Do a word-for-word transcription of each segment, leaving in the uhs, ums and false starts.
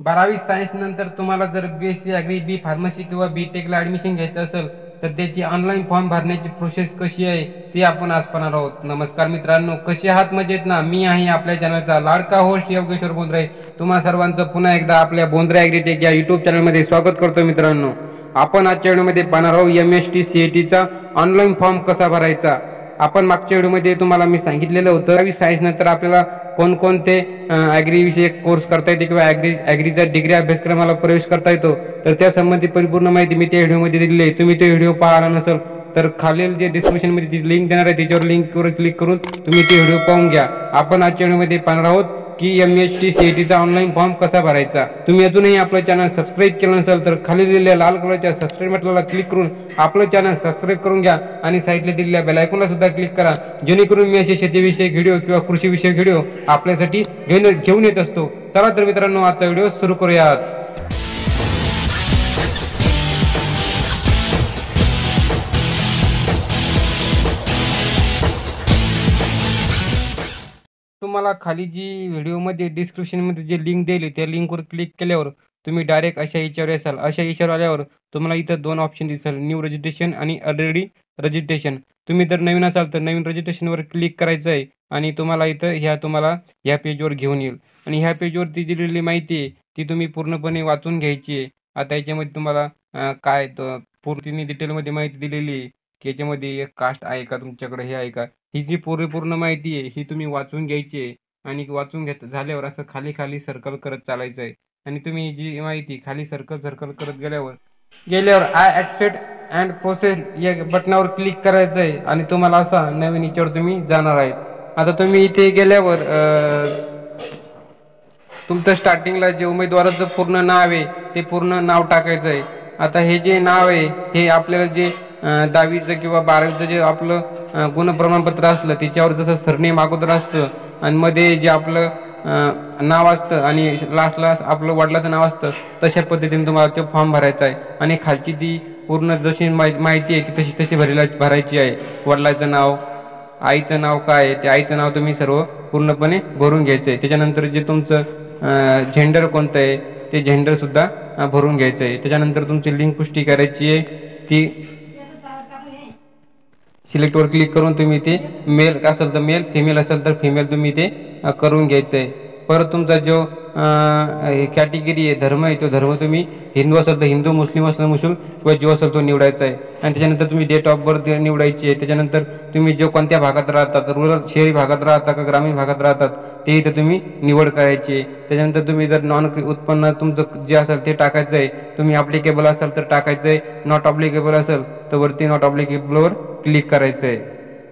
बारावी सायन्स नंतर तुम्हाला जर B S C agri, B pharmacy किंवा बी टेकला ॲडमिशन घ्यायचं असेल तर त्याची ऑनलाईन फॉर्म भरण्याची प्रोसेस कशी आहे ती आपण आज पाहणार आहोत. नमस्कार मित्रांनो, कसे आहात? मजेत ना? मी आहे आपल्या चॅनलचा लाडका होस्ट योगेश्वर बोंद्रे. तुम्हा सर्वांचं पुन्हा एकदा आपल्या बोंद्रे ॲग्रीटेक या यूट्यूब चॅनलमध्ये स्वागत करतो. मित्रांनो, आपण आजच्या व्हिडिओमध्ये पाहणार आहोत M S T C A टीचा ऑनलाईन फॉर्म कसा भरायचा. आपण मागच्या व्हिडिओमध्ये तुम्हाला मी सांगितलेलं होतं बारावी सायन्स नंतर आपल्याला कोणकोणते ॲग्रीविषयक कोर्स करता येते किंवा ॲग्री ॲग्रीचा डिग्री अभ्यासक्रमाला प्रवेश करता येतो, तर त्यासंबंधी परिपूर्ण माहिती मी त्या व्हिडिओमध्ये दिलेली आहे. तुम्ही तो व्हिडिओ पाहिला नसेल तर खालील जे डिस्क्रिप्शनमध्ये ती लिंक देणार आहे त्याच्यावर लिंकवर क्लिक करून तुम्ही ते व्हिडिओ पाहून घ्या. आपण आजच्या व्हिडिओमध्ये पाहणार आहोत की M S T C A टीचा ऑनलाईन फॉर्म कसा भरायचा. तुम्ही अजूनही आपलं चॅनल सबस्क्राईब केलं नसेल तर खाली दिलेल्या लाल कलरच्या सबस्क्राईब बटनाला क्लिक करून आपलं चॅनल सबस्क्राईब करून घ्या आणि साईडला दिलेल्या बेल आयकॉनला सुद्धा क्लिक करा, जेणेकरून मी असे शेतीविषयक व्हिडिओ किंवा कृषीविषयक व्हिडिओ आपल्यासाठी घेऊन घेऊन येत असतो. चला तर मित्रांनो, आजचा व्हिडिओ सुरू करूयात. तुम्हाला खाली जी व्हिडिओमध्ये डिस्क्रिप्शनमध्ये जे लिंक दिली त्या लिंकवर क्लिक केल्यावर तुम्ही डायरेक्ट अशा याच्यावर याल. अशा याच्यावर आल्यावर तुम्हाला इथं दोन ऑप्शन दिसेल, न्यू रजिस्ट्रेशन आणि ऑलरेडी रजिस्ट्रेशन. तुम्ही जर नवीन असाल तर नवीन रजिस्ट्रेशनवर क्लिक करायचं आहे आणि तुम्हाला इथं ह्या तुम्हाला ह्या पेजवर घेऊन येईल आणि ह्या पेजवरती दिलेली माहिती आहे ती तुम्ही पूर्णपणे वाचून घ्यायची आहे. आता याच्यामध्ये तुम्हाला काय तर पूर्ण डिटेलमध्ये माहिती दिलेली आहे की याच्यामध्ये एक कास्ट आहे का तुमच्याकडे, हे आहे का, ही जी पूर्ण माहिती आहे ही तुम्ही वाचून घ्यायची आहे. आणि वाचून घेत झाल्यावर असं खाली खाली सर्कल करत चालायचं आहे आणि तुम्ही जी माहिती खाली सर्कल सर्कल करत गेल्यावर गेल्यावर आय ॲक्सेप्ट अँड प्रोसेस या बटनावर क्लिक करायचं आहे आणि तुम्हाला असा नवीन याच्यावर तुम्ही जाणार आहे. आता तुम्ही इथे गेल्यावर तुमचं स्टार्टिंगला जे उमेदवाराचं पूर्ण नाव आहे ते पूर्ण नाव टाकायचं आहे. आता हे जे नाव आहे हे आपल्याला जे दहावीचं किंवा बारावीचं जे आपलं गुण प्रमाणपत्र असलं त्याच्यावर जसं सरनेम अगोदर असतं आणि मध्ये जे आपलं नाव असतं आणि लास्टला आपलं वडिलाचं नाव असतं, तशा पद्धतीने तुम्हाला तो फॉर्म भरायचा आहे. आणि खालची ती पूर्ण जशी माहिती आहे ती तशी तशी भरायला भरायची आहे. वडिलाचं नाव, आईचं नाव काय आहे ते आईचं नाव तुम्ही सर्व पूर्णपणे भरून घ्यायचं आहे. त्याच्यानंतर जे तुमचं झेंडर कोणतं आहे ते झेंडरसुद्धा भरून घ्यायचं आहे. त्याच्यानंतर तुमची लिंक पुष्टी करायची आहे, ती सिलेक्टवर क्लिक करून तुम्ही ते मेल असेल तर मेल, फिमेल असेल तर फिमेल तुम्ही ते करून घ्यायचं आहे. परत तुमचा जो कॅटेगरी आहे, धर्म आहे, तो धर्म तुम्ही हिंदू असेल तर हिंदू, मुस्लिम असेल मुस्लिम किंवा जो असेल तो निवडायचा आहे. आणि त्याच्यानंतर तुम्ही डेट ऑफ बर्थ निवडायची आहे. त्याच्यानंतर तुम्ही जो कोणत्या भागात राहतात, रुरल शहरी भागात राहता का ग्रामीण भागात राहतात ते इथं तुम्ही निवड करायची आहे. त्याच्यानंतर तुम्ही जर नॉन उत्पन्न तुमचं जे असेल ते टाकायचं आहे. तुम्ही ॲप्लिकेबल असाल तर टाकायचं आहे, नॉट ॲप्लिकेबल असेल तर वरती नॉट ॲप्लिकेबलवर क्लिक करायचं आहे.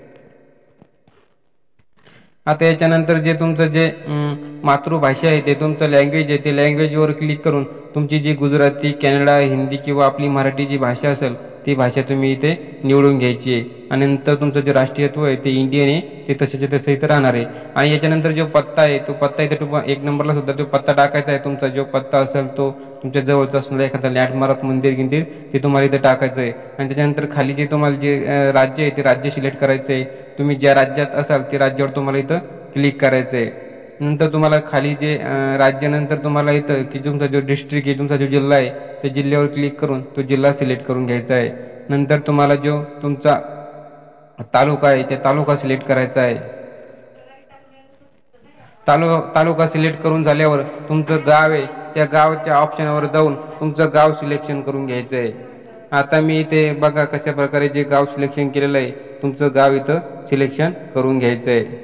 आता याच्यानंतर जे तुमचं जे मातृभाषा आहे ते तुमचं लँग्वेज आहे ते लँग्वेजवर क्लिक करून तुमची जी गुजराती, कॅनडा, हिंदी किंवा आपली मराठी जी भाषा असेल ती भाषा तुम्ही इथे निवडून घ्यायची आहे. आणि नंतर तुमचं जे राष्ट्रीयत्व आहे ते इंडियन आहे ते तसेचे तसं इथं राहणार आहे. आणि याच्यानंतर जो पत्ता आहे तो पत्ता इथे तुम्हाला एक नंबरला सुद्धा तो पत्ता टाकायचा आहे. तुमचा जो पत्ता असेल तो तुमच्या जवळचा असलेला एखादा लँडमार्क, मंदिर गिंदिर ते तुम्हाला इथे टाकायचं आहे. आणि त्याच्यानंतर खाली जे तुम्हाला जे राज्य आहे ते राज्य सिलेक्ट करायचं आहे. तुम्ही ज्या राज्यात असाल ते राज्यावर तुम्हाला इथं क्लिक करायचं आहे. नंतर तुम्हाला खाली जे राज्यानंतर तुम्हाला इथं की तुमचा जो डिस्ट्रिक्ट आहे, तुमचा जो जिल्हा आहे त्या जिल्ह्यावर क्लिक करून तो जिल्हा सिलेक्ट करून घ्यायचा आहे. नंतर तुम्हाला जो तुमचा तालुका आहे त्या तालुका सिलेक्ट करायचा आहे. तालु तालुका सिलेक्ट करून झाल्यावर तुमचं गाव आहे त्या गावाच्या ऑप्शनवर जाऊन तुमचं गाव सिलेक्शन करून घ्यायचं आहे. आता मी इथे बघा कशा प्रकारे जे गाव सिलेक्शन केलेलं आहे तुमचं गाव इथं सिलेक्शन करून घ्यायचं आहे.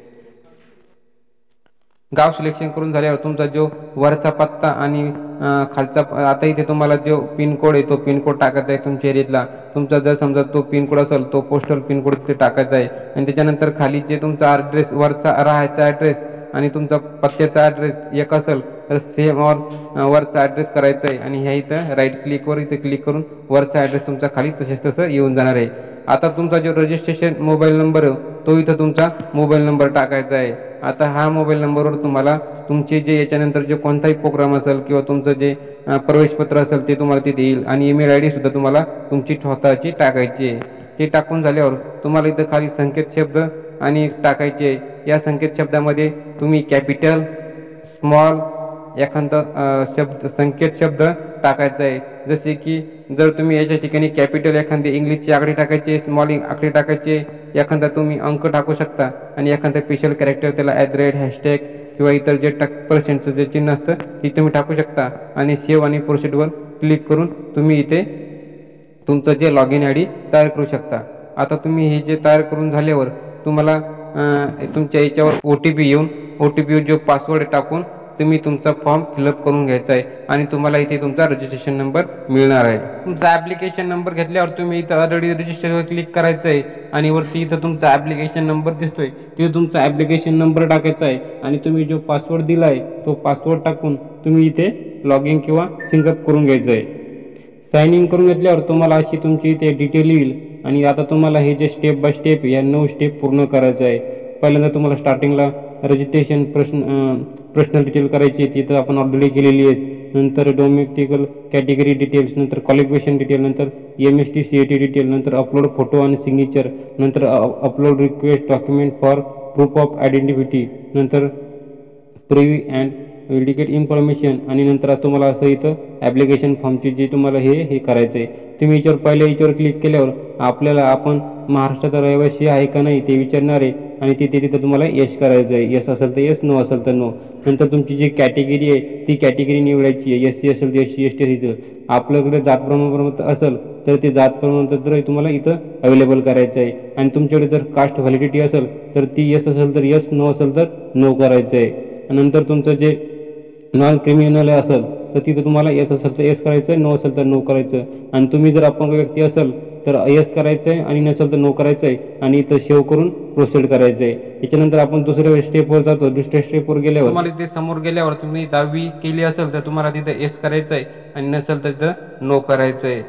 गाव सिलेक्शन करून झाल्यावर तुमचा जो वरचा पत्ता आणि खालचा आता इथे तुम्हाला जो पिनकोड आहे तो पिनकोड टाकायचा आहे तुमच्या एरियातला. तुमचा जर समजा तो पिनकोड असेल तो पोस्टल पिनकोड तिथे टाकायचा आहे. आणि त्याच्यानंतर खाली जे तुमचा ॲड्रेस वरचा राहायचा ॲड्रेस आणि तुमचा पत्त्याचा ॲड्रेस एक असेल तर सेम ऑर वरचा ॲड्रेस करायचा आहे. आणि ह्या इथं राईट क्लिकवर इथे क्लिक करून वरचा ॲड्रेस तुमचा खाली तसेच तसं येऊन जाणार आहे. आता तुमचा जो रजिस्ट्रेशन मोबाईल नंबर आहे तो इथं तुमचा मोबाईल नंबर टाकायचा आहे. आता हा मोबाईल नंबरवर तुम्हाला तुमचे जे याच्यानंतर जे कोणताही प्रोग्राम असेल किंवा तुमचं जे प्रवेशपत्र असेल ते तुम्हाला तिथे येईल. आणि ईमेल आय डीसुद्धा तुम्हाला तुमची स्वतःची टाकायची आहे. ते टाकून झाल्यावर तुम्हाला इथं खाली संकेत शब्द आणि टाकायचे आहे. या संकेत शब्दामध्ये तुम्ही कॅपिटल, स्मॉल, एखादा अ, शब्द संकेत शब्द टाकायचा आहे. जसे की जर तुम्ही याच्या ठिकाणी कॅपिटल एखादी इंग्लिशची आकडे टाकायची, स्मॉल आकडे टाकायचे, एखादा तुम्ही अंक टाकू शकता आणि एखादा स्पेशल कॅरेक्टर त्याला ॲट द रेट हॅशटॅग किंवा इतर जे टाक पर्सेंटचं जे चिन्ह असतं ते तुम्ही टाकू शकता आणि सेव्ह आणि प्रोसीडवर क्लिक करून तुम्ही इथे तुमचं जे लॉग इन आय डी तयार करू शकता. आता तुम्ही हे जे तयार करून झाल्यावर तुम्हाला अ, तुमच्या याच्यावर ओ टी पी येऊन ओ टी पीवर जो पासवर्ड टाकून तुम्ही तुमचा फॉर्म फिलअप करून घ्यायचा आहे आणि तुम्हाला इथे तुमचा रजिस्ट्रेशन नंबर मिळणार आहे. तुमचा ॲप्लिकेशन नंबर घेतल्यावर तुम्ही इथं ऑलरेडी रजिस्टरवर क्लिक करायचं आहे आणि वरती इथं तुमचा ॲप्लिकेशन नंबर दिसतोय तिथे तुमचा ॲप्लिकेशन नंबर टाकायचा आहे आणि तुम्ही जो पासवर्ड दिला आहे तो पासवर्ड टाकून तुम्ही इथे लॉग इन किंवा सिंगअप करून घ्यायचं आहे. साइन इन करून घेतल्यावर तुम्हाला अशी तुमची इथे डिटेल येईल आणि आता तुम्हाला हे जे स्टेप बाय स्टेप या नऊ स्टेप पूर्ण करायचं आहे. पहिल्यांदा तुम्हाला स्टार्टिंगला रजिस्ट्रेशन प्रश्न पर्सनल डिटेल करायची तिथं आपण ऑलरेडी केलेली आहे. नंतर डोमेस्टिकल कॅटेगरी डिटेल्स, नंतर क्वालिफिकेशन डिटेल, नंतर M S T C A T detail, नंतर अपलोड फोटो आणि सिग्नेचर, नंतर upload request document for proof of identity, नंतर प्रिव्ही अँड इंडिकेट इन्फॉर्मेशन आणि नंतर तुम्हाला असं इथं ॲप्लिकेशन फॉर्मची जे तुम्हाला हे हे करायचं आहे. तुम्ही याच्यावर पहिल्या याच्यावर क्लिक केल्यावर आपल्याला आपण महाराष्ट्राचा रहिवासी आहे का नाही ते विचारणार आहे आणि तिथे तिथं तुम्हाला यस करायचं आहे. यस असेल तर यस, नो असेल तर नो. नंतर तुमची जी कॅटेगरी आहे ती कॅटेगरी निवडायची आहे. एस सी असेल तर एस सी एस टी तिथं आपल्याकडे जात प्रमाणपत्र असेल तर ते जात प्रमाणपत्र तुम्हाला इथं अवेलेबल करायचं आहे आणि तुमच्याकडे जर कास्ट व्हॅलिडिटी असेल तर ती यस असेल तर यस, नो असेल तर नो करायचं आहे. नंतर तुमचं जे नॉन क्रिमिनल असेल तर तिथं तुम्हाला यस असेल तर यस करायचं आहे, नो असेल तर नो करायचं. आणि तुम्ही जर अपंग व्यक्ती असेल तर यस करायचं आहे आणि नसेल तर नो करायचं आहे आणि इथं सेव्ह करून प्रोसीड करायचं आहे. याच्यानंतर आपण दुसऱ्या स्टेपवर जातो. दुसऱ्या स्टेपवर गेल्यावर तुम्हाला तिथे समोर गेल्यावर तुम्ही दहावी केली असेल तर तुम्हाला तिथं यस करायचं आहे आणि नसेल तर तिथं नो करायचं आहे.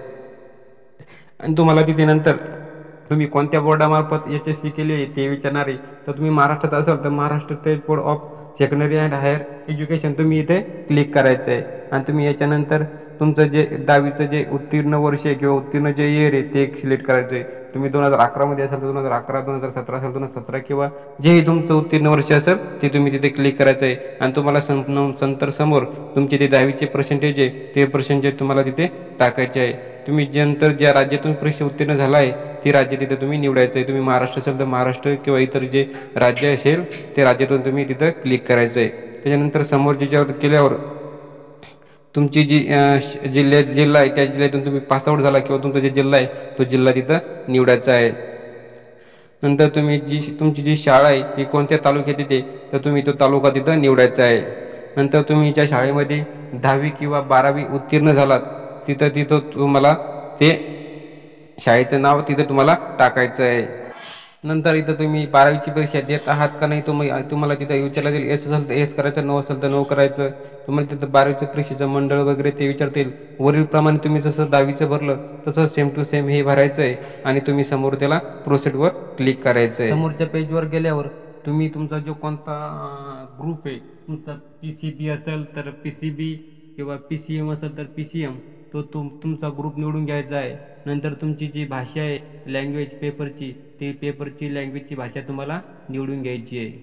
आणि तुम्हाला तिथे नंतर तुम्ही कोणत्या बोर्डामार्फत एच एस सी केली आहे ते विचारणार आहे. तर तुम्ही महाराष्ट्रात असाल तर Maharashtra state board of secondary and higher education तुम्ही इथे क्लिक करायचं आहे आणि तुम्ही याच्यानंतर तुमचं जे दहावीचं जे उत्तीर्ण वर्ष आहे किंवा उत्तीर्ण जे इयर आहे ते सिलेक्ट करायचं आहे. तुम्ही दोन हजार अकरामध्ये असाल तर दोन हजार अकरा, दोन हजार सतरा असेल दोन हजार सतरा किंवा जेही तुमचं उत्तीर्ण वर्ष असेल ते तुम्ही तिथे क्लिक करायचं आहे आणि तुम्हाला सं संतर समोर तुमचे ते दहावीचे पर्सेंटेज आहे ते पर्सेंटेज तुम्हाला तिथे टाकायचे आहे. तुम्ही नंतर ज्या राज्यातून परीक्षा उत्तीर्ण झाला आहे ती राज्य तिथे तुम्ही निवडायचं आहे. तुम्ही महाराष्ट्र असेल तर महाराष्ट्र किंवा इतर जे राज्य असेल ते राज्यातून तुम्ही तिथं क्लिक करायचं आहे. त्याच्यानंतर समोर ज्याच्यावर केल्यावर तुमची जी जिल्ह्यात जिल्हा आहे त्या जिल्ह्यातून तुम्ही पासआउट झाला किंवा तुमचा जे जिल्हा आहे तो जिल्हा तिथं निवडायचा आहे. नंतर तुम्ही जी तुमची जी शाळा आहे ती कोणत्या तालुक्यात येते तर तुम्ही तो तालुका तिथं निवडायचा आहे. नंतर तुम्ही ज्या शाळेमध्ये दहावी किंवा बारावी उत्तीर्ण झालात तिथं तिथं तुम्हाला ते शाळेचं नाव तिथं तुम्हाला टाकायचं आहे. नंतर इथं तुम्ही बारावीची परीक्षा देत आहात का नाही तुम्ही तुम्हाला तिथं विचारलं जाईल. एस असेल तर एस करायचं, नो असेल तर नो करायचं. तुम्हाला तिथं बारावीचं परीक्षेचं मंडळ वगैरे ते विचारतील. वरीलप्रमाणे तुम्ही जसं दहावीचं भरलं तसं सेम टू सेम हे भरायचं आहे आणि तुम्ही समोर त्याला प्रोसीडवर क्लिक करायचं आहे. समोरच्या पेजवर गेल्यावर तुम्ही तुमचा जो कोणता ग्रुप आहे तुमचा पी सी बी असेल तर पी सी बी किंवा पी सी एम असेल तर पी सी एम तो तुम तुमचा ग्रुप निवडून घ्यायचा आहे. नंतर तुमची जी भाषा आहे लँग्वेज पेपरची ती पेपरची लँग्वेजची भाषा तुम्हाला निवडून घ्यायची आहे.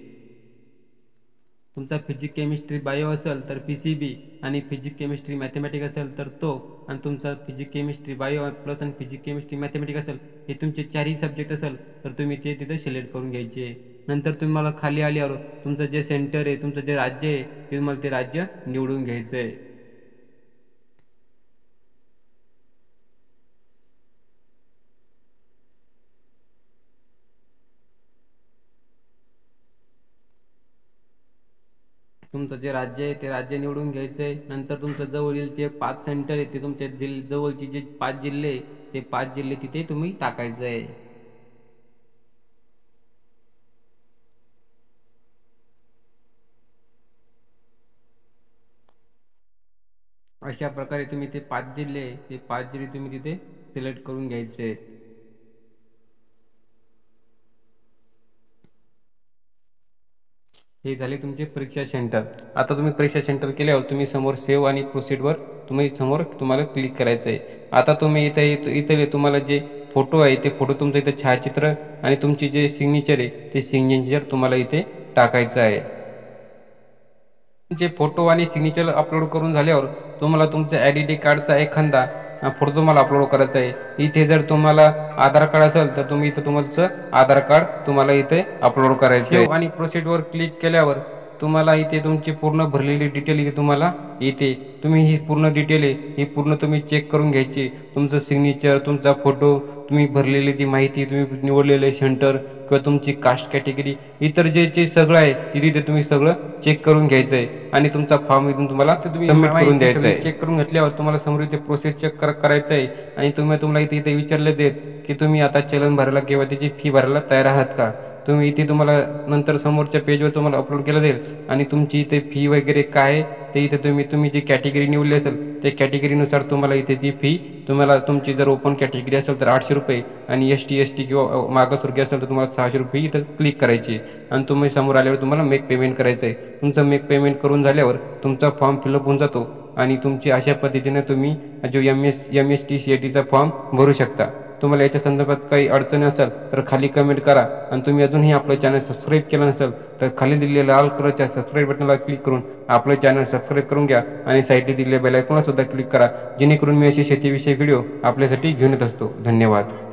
तुमचा फिजिक केमिस्ट्री बायो असेल तर पी सी बी आणि फिजिक केमिस्ट्री मॅथमॅटिक असेल तर तो आणि तुमचा फिजिक केमिस्ट्री बायो प्लस आणि फिजिक केमिस्ट्री मॅथमॅटिक असेल हे तुमचे चारही सब्जेक्ट असेल तर तुम्ही ते तिथं सिलेक्ट करून घ्यायचे आहे. नंतर तुम्हाला खाली आल्यावर तुमचं जे सेंटर आहे तुमचं जे राज्य आहे ते तुम्हाला ते राज्य निवडून घ्यायचं आहे. तुमचं जे राज्य आहे ते राज्य निवडून घ्यायचं आहे. नंतर तुमचं जवळील जे पाच सेंटर आहे ते तुमच्या जिल्हे जवळची जे पाच जिल्हे ते पाच जिल्हे तिथे तुम्ही टाकायचं आहे. अशा प्रकारे तुम्ही ते पाच जिल्हे ते पाच जिल्हे तुम्ही तिथे सिलेक्ट करून घ्यायचे आहेत. हे झाले तुमचे परीक्षा सेंटर. आता तुम्ही परीक्षा सेंटर केल्यावर तुम्ही समोर सेव्ह आणि प्रोसीडवर तुम्ही समोर तुम्हाला क्लिक करायचं आहे. आता तुम्ही इथे इथे तुम्हाला जे फोटो आहे ते फोटो तुमचं इथं छायाचित्र आणि तुमची जे सिग्नेचर आहे ते सिग्नेचर तुम्हाला इथे टाकायचं आहे. तुमचे फोटो आणि सिग्नेचर अपलोड करून झाल्यावर तुम्हाला तुमच्या आयडेंटिटी कार्डचा एखादा फोटो तुम्हाला अपलोड करायचा आहे. इथे जर तुम्हाला आधार कार्ड असेल तर तुम्ही इथे तुमचं आधार कार्ड तुम्हाला इथे अपलोड करायचं आहे आणि प्रोसेसवर क्लिक केल्यावर तुम्हाला इथे तुमची पूर्ण भरलेली डिटेल इथे तुम्हाला येते. तुम्ही ही पूर्ण डिटेल आहे ही पूर्ण तुम्ही चेक करून घ्यायची. तुमचं सिग्नेचर, तुमचा फोटो, तुम्ही भरलेली ती माहिती, तुम्ही निवडलेले सेंटर किंवा तुमची कास्ट कॅटेगरी, इतर जे जे सगळं आहे तिथे तुम्ही सगळं चेक करून घ्यायचं आहे आणि तुमचा फॉर्म इथून तुम्हाला सबमिट करून द्यायचा आहे. चेक करून घेतल्यावर तुम्हाला समोर इथे प्रोसेस चेक करायचं आहे आणि तुम्ही तुम्हाला इथे इथे विचारले देत की तुम्ही आता चलन भरायला किंवा त्याची फी भरायला तयार आहात का. तुम्ही इथे तुम्हाला नंतर समोरच्या पेजवर तुम्हाला अपलोड केलं जाईल आणि तुमची इथे फी वगैरे काय आहे ते इथे तुम्ही तुम्ही जी कॅटेगरी निवडली असेल त्या कॅटेगरीनुसार तुम्हाला इथे ती फी तुम्हाला तुमची जर ओपन कॅटेगरी असेल तर आठशे रुपये आणि एस टी एस टी किंवा मागासवर्गीय असेल तर तुम्हाला सहाशे रुपये इथं क्लिक करायची आणि तुम्ही समोर आल्यावर तुम्हाला मेक पेमेंट करायचं आहे. तुमचं मेक पेमेंट करून झाल्यावर तुमचा फॉर्म फिलअप होऊन जातो आणि तुमची अशा पद्धतीने तुम्ही जो M S M S T C A टीचा फॉर्म भरू शकता. तुम्हाला याच्या संदर्भात काही अडचणी असेल तर खाली कमेंट करा आणि तुम्ही अजूनही आपलं चॅनल सबस्क्राईब केलं नसेल तर खाली दिलेल्या लाल कलरच्या सबस्क्राईब बटनला क्लिक करून आपलं चॅनल सबस्क्राईब करून घ्या आणि साईडला दिलेल्या बेल आयकॉनला सुद्धा क्लिक करा जेणेकरून मी अशी शेतीविषयी व्हिडिओ आपल्यासाठी घेऊन येत असतो. धन्यवाद.